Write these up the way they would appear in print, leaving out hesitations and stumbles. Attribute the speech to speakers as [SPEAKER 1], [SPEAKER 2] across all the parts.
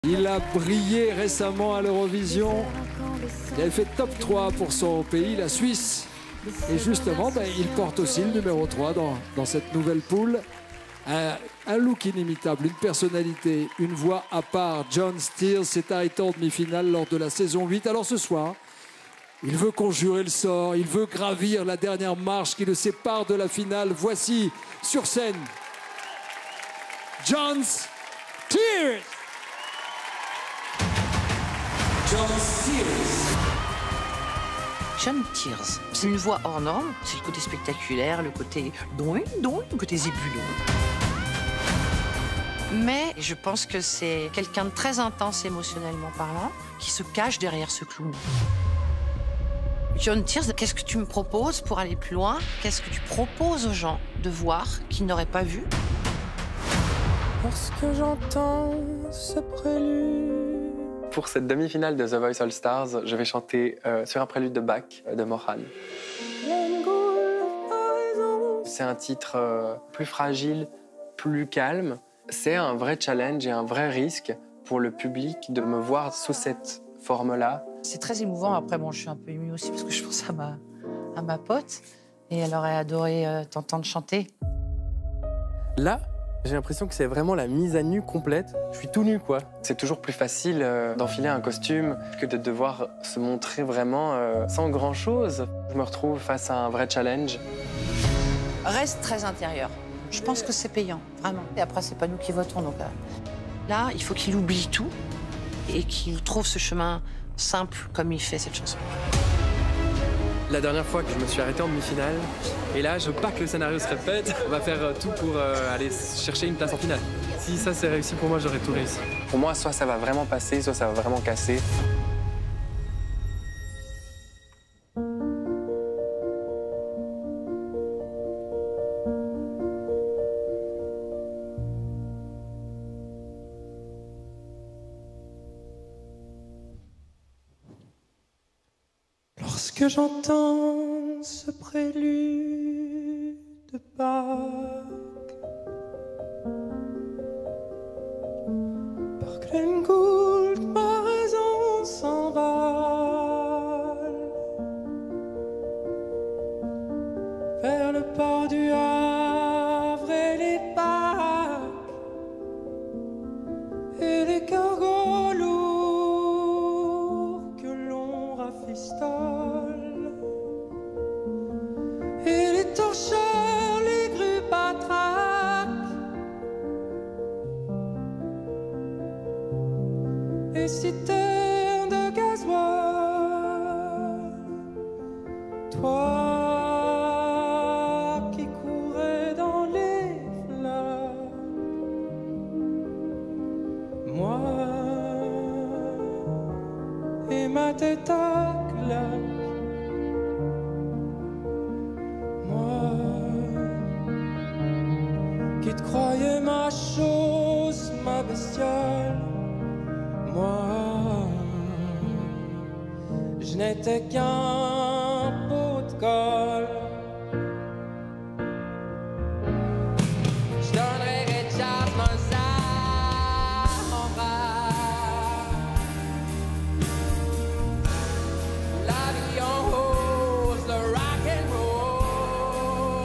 [SPEAKER 1] Il a brillé récemment à l'Eurovision. Il avait fait top 3 pour son pays, la Suisse. Et justement, il porte aussi le numéro 3 dans cette nouvelle poule. Un look inimitable, une personnalité, une voix à part. John Steers s'est arrêté en demi-finale lors de la saison 8. Alors ce soir, il veut conjurer le sort, il veut gravir la dernière marche qui le sépare de la finale. Voici sur scène, John Steers. John Steers.
[SPEAKER 2] John Steers, c'est une voix hors norme, c'est le côté spectaculaire, le côté le côté zébulon. Mais je pense que c'est quelqu'un de très intense émotionnellement parlant, qui se cache derrière ce clown. John Steers, qu'est-ce que tu me proposes pour aller plus loin? Qu'est-ce que tu proposes aux gens de voir qu'ils n'auraient pas vu?
[SPEAKER 3] Lorsque j'entends ce prélude.
[SPEAKER 4] Pour cette demi-finale de The Voice All Stars, je vais chanter sur un prélude de Bach de Mohan. C'est un titre plus fragile, plus calme. C'est un vrai challenge et un vrai risque pour le public de me voir sous cette forme-là.
[SPEAKER 2] C'est très émouvant. Après, bon, je suis un peu émue aussi parce que je pense à ma pote et elle aurait adoré t'entendre chanter.
[SPEAKER 4] Là, j'ai l'impression que c'est vraiment la mise à nu complète. Je suis tout nu, quoi. C'est toujours plus facile d'enfiler un costume que de devoir se montrer vraiment sans grand-chose. Je me retrouve face à un vrai challenge.
[SPEAKER 2] Reste très intérieur. Je pense que c'est payant, vraiment. Et après, c'est pas nous qui votons, donc là, il faut qu'il oublie tout et qu'il trouve ce chemin simple comme il fait cette chanson.
[SPEAKER 4] La dernière fois que je me suis arrêté en demi-finale, et là, je veux pas que le scénario se répète. On va faire tout pour aller chercher une place en finale. Si ça c'est réussi pour moi, j'aurais tout réussi. Pour moi, soit ça va vraiment passer, soit ça va vraiment casser.
[SPEAKER 3] Lorsque j'entends ce prélude de Bach, par Glenn Gould, ma raison s'emballe vers le port du Havre et les bacs et les cargos lourds que l'on rafistole. Et les torcheurs, les grues patraques, les citernes de gasoil. Toi qui courais dans les flammes, moi et ma tête à claque. Qui te croyais ma chose, ma bestiole. Moi, je n'étais qu'un pot de colle. Je donnerais Richard Mozart en rare. La vie en rose, le rock and roll.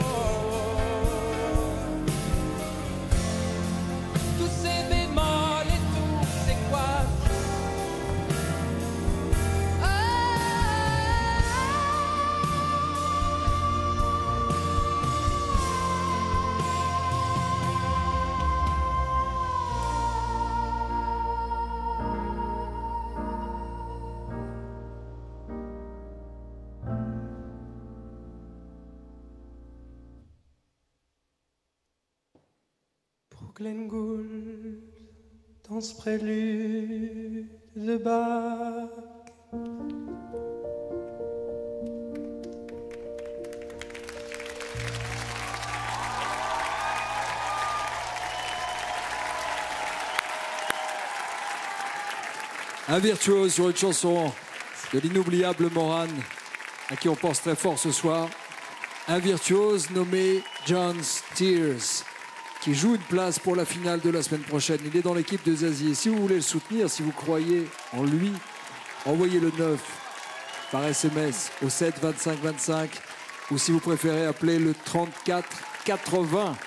[SPEAKER 3] Tous ces bémols et tout, c'est quoi? Pour Glenn Gould, dans ce prélude de Bach.
[SPEAKER 1] Un virtuose sur une chanson de l'inoubliable Mohan, à qui on pense très fort ce soir. Un virtuose nommé John Steers. qui joue une place pour la finale de la semaine prochaine. Il est dans l'équipe de Zazie. Et si vous voulez le soutenir, si vous croyez en lui, envoyez le 9 par SMS au 7 25 25 ou si vous préférez appeler le 34 80.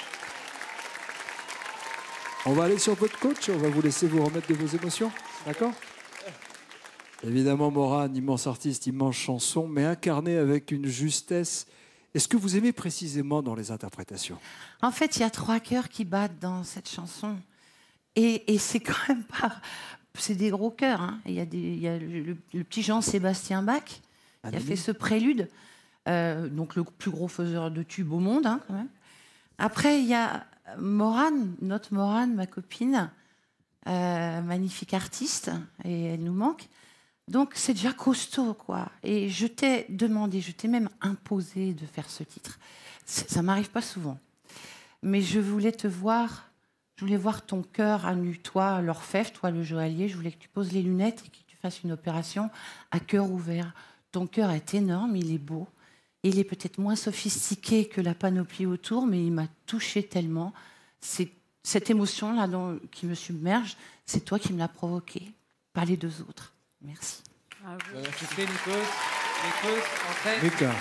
[SPEAKER 1] On va aller sur votre coach, on va vous laisser vous remettre de vos émotions, d'accord? Évidemment, Morane, immense artiste, immense chanson, mais incarnée avec une justesse. Est-ce que vous aimez précisément dans les interprétations?
[SPEAKER 2] En fait, il y a 3 cœurs qui battent dans cette chanson. Et c'est quand même pas... C'est des gros cœurs. Hein. Il y a le petit Jean-Sébastien Bach qui a fait ce prélude. Donc le plus gros faiseur de tubes au monde, hein, quand même. Après, il y a Morane, notre Morane, ma copine, magnifique artiste, et elle nous manque. Donc c'est déjà costaud, quoi. Et je t'ai demandé, je t'ai même imposé de faire ce titre. Ça m'arrive pas souvent. Mais je voulais te voir, je voulais voir ton cœur à nu, toi, l'orfèvre, toi, le joaillier. Je voulais que tu poses les lunettes et que tu fasses une opération à cœur ouvert. Ton cœur est énorme, il est beau. Il est peut-être moins sophistiqué que la panoplie autour, mais il m'a touchée tellement. C'est cette émotion-là qui me submerge, c'est toi qui me l'as provoquée, pas les 2 autres. Merci.
[SPEAKER 3] Tu sais, Nikos, en fait,
[SPEAKER 1] Lucas.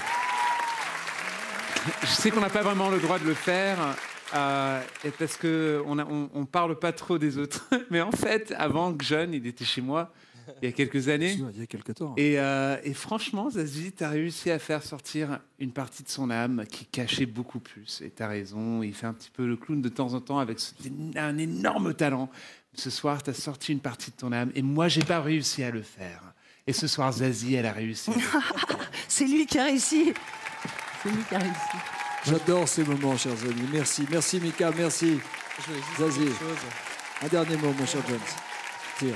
[SPEAKER 3] je sais qu'on n'a pas vraiment le droit de le faire, et parce qu'on ne parle pas trop des autres. Mais en fait, avant que John, il était chez moi, il y a quelques années.
[SPEAKER 1] Il y a quelques temps.
[SPEAKER 3] Et franchement, Zazie, tu as réussi à faire sortir une partie de son âme qui cachait beaucoup plus. Et tu as raison, il fait un petit peu le clown de temps en temps avec un énorme talent. Ce soir, tu as sorti une partie de ton âme et moi, j'ai pas réussi à le faire. Et ce soir, Zazie, elle a réussi.
[SPEAKER 2] C'est lui qui a réussi. C'est lui qui a réussi.
[SPEAKER 1] J'adore ces moments, chers amis. Merci. Merci, Mika. Merci. Zazie. Un dernier mot, mon cher Jones. Tears.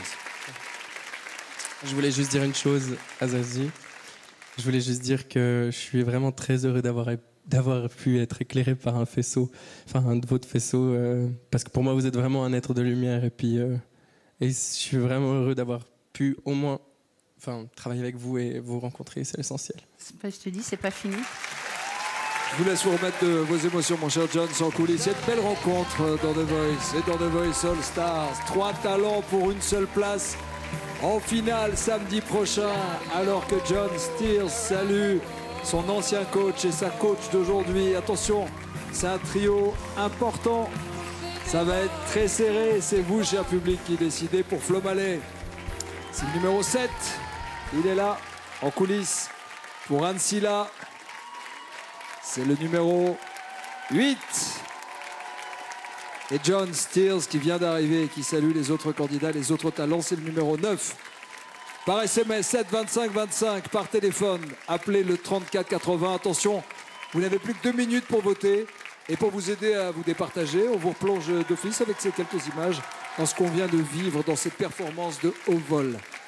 [SPEAKER 5] Je voulais juste dire une chose à Zazie. Je voulais juste dire que je suis vraiment très heureux d'avoir pu être éclairé par un faisceau, enfin un de votre faisceaux, parce que pour moi vous êtes vraiment un être de lumière et je suis vraiment heureux d'avoir pu au moins travailler avec vous et vous rencontrer, c'est l'essentiel.
[SPEAKER 2] Je te dis, c'est pas fini.
[SPEAKER 1] Je vous laisse vous remettre de vos émotions, mon cher John, en coulisses. Il y a une belle rencontre dans The Voice et dans The Voice All Stars. 3 talents pour une seule place en finale samedi prochain, alors que John Steers salue son ancien coach et sa coach d'aujourd'hui. Attention, c'est un trio important. Ça va être très serré. C'est vous, cher public, qui décidez pour Flo Mallet. C'est le numéro 7. Il est là, en coulisses, pour Ancilla. C'est le numéro 8. Et John Steers qui vient d'arriver et qui salue les autres candidats, les autres talents, c'est le numéro 9. Par SMS 7 25 25, par téléphone, appelez le 34 80. Attention, vous n'avez plus que 2 minutes pour voter. Et pour vous aider à vous départager, on vous replonge d'office avec ces quelques images dans ce qu'on vient de vivre dans cette performance de haut vol.